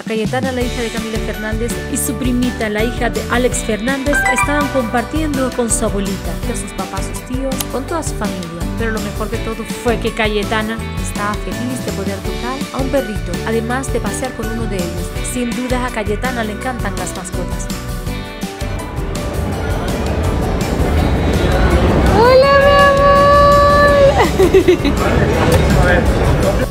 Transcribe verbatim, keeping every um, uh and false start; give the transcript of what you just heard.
Cayetana, la hija de Camila Fernández, y su primita, la hija de Alex Fernández, estaban compartiendo con su abuelita, con sus papás, sus tíos, con toda su familia. Pero lo mejor de todo fue que Cayetana estaba feliz de poder tocar a un perrito, además de pasear con uno de ellos. Sin duda a Cayetana le encantan las mascotas. ¡Hola, mi amor!